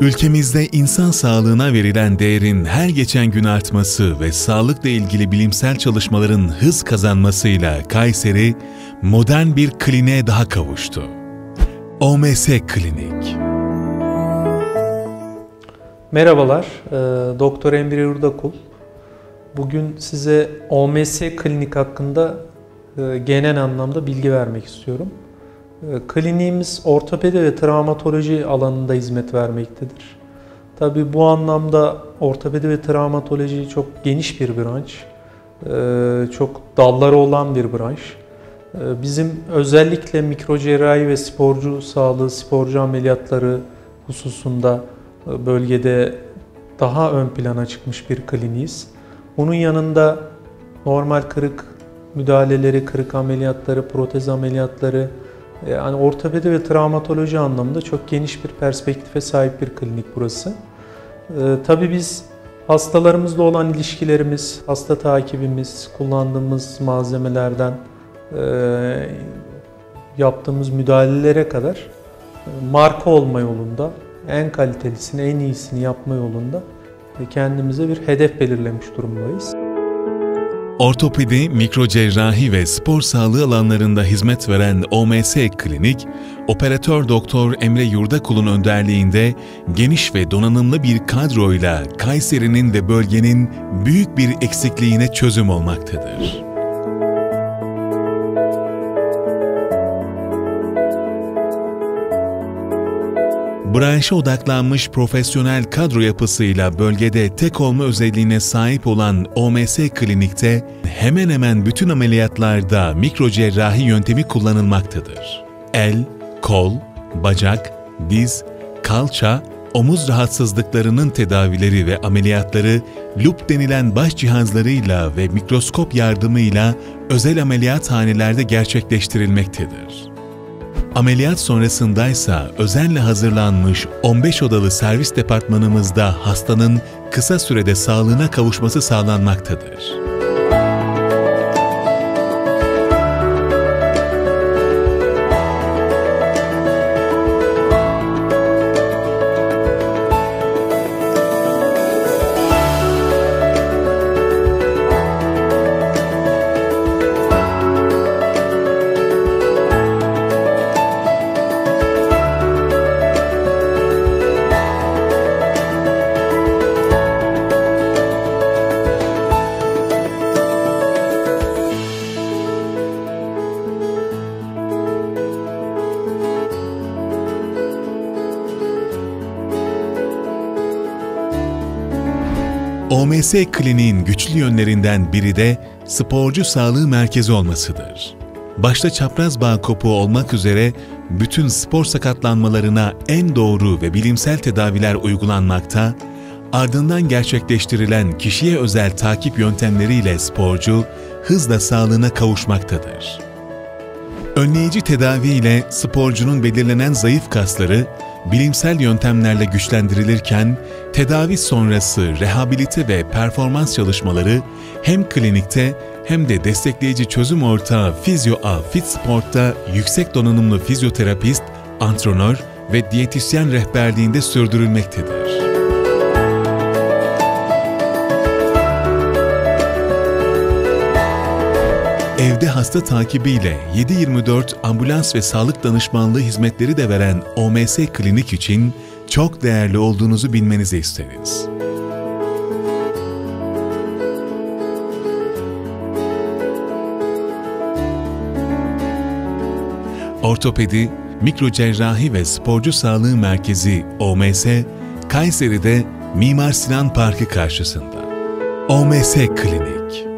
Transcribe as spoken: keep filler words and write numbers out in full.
Ülkemizde insan sağlığına verilen değerin her geçen gün artması ve sağlıkla ilgili bilimsel çalışmaların hız kazanmasıyla Kayseri, modern bir kliniğe daha kavuştu. O M S Klinik. Merhabalar, Doktor Emre Yurdakul. Bugün size O M S Klinik hakkında genel anlamda bilgi vermek istiyorum. Kliniğimiz ortopedi ve travmatoloji alanında hizmet vermektedir. Tabii bu anlamda ortopedi ve travmatoloji çok geniş bir branş, çok dalları olan bir branş. Bizim özellikle mikrocerrahi ve sporcu sağlığı, sporcu ameliyatları hususunda bölgede daha ön plana çıkmış bir kliniğiz. Bunun yanında normal kırık müdahaleleri, kırık ameliyatları, protez ameliyatları, yani ortopedi ve travmatoloji anlamında çok geniş bir perspektife sahip bir klinik burası. Ee, tabii biz hastalarımızla olan ilişkilerimiz, hasta takibimiz, kullandığımız malzemelerden e, yaptığımız müdahalelere kadar e, marka olma yolunda, en kalitelisini, en iyisini yapma yolunda e, kendimize bir hedef belirlemiş durumdayız. Ortopedi, mikrocerrahi ve spor sağlığı alanlarında hizmet veren O M S Klinik, Operatör Doktor Emre Yurdakul'un önderliğinde geniş ve donanımlı bir kadroyla Kayseri'nin ve bölgenin büyük bir eksikliğine çözüm olmaktadır. Branşa odaklanmış profesyonel kadro yapısıyla bölgede tek olma özelliğine sahip olan O M S Klinik'te hemen hemen bütün ameliyatlarda mikrocerrahi yöntemi kullanılmaktadır. El, kol, bacak, diz, kalça, omuz rahatsızlıklarının tedavileri ve ameliyatları lup denilen baş cihazlarıyla ve mikroskop yardımıyla özel ameliyathanelerde gerçekleştirilmektedir. Ameliyat sonrasındaysa özenle hazırlanmış on beş odalı servis departmanımızda hastanın kısa sürede sağlığına kavuşması sağlanmaktadır. O M S Kliniğin güçlü yönlerinden biri de sporcu sağlığı merkezi olmasıdır. Başta çapraz bağ kopuğu olmak üzere bütün spor sakatlanmalarına en doğru ve bilimsel tedaviler uygulanmakta, ardından gerçekleştirilen kişiye özel takip yöntemleriyle sporcu hızla sağlığına kavuşmaktadır. Önleyici tedavi ile sporcunun belirlenen zayıf kasları bilimsel yöntemlerle güçlendirilirken, tedavi sonrası rehabilite ve performans çalışmaları hem klinikte hem de destekleyici çözüm ortağı Fizyo-A Fit Sport'ta yüksek donanımlı fizyoterapist, antrenör ve diyetisyen rehberliğinde sürdürülmektedir. Evde hasta takibiyle yedi yirmi dört ambulans ve sağlık danışmanlığı hizmetleri de veren O M S Klinik için çok değerli olduğunuzu bilmenizi isteriz. Ortopedi, Mikrocerrahi ve Sporcu Sağlığı Merkezi O M S, Kayseri'de Mimar Sinan Parkı karşısında. O M S Klinik.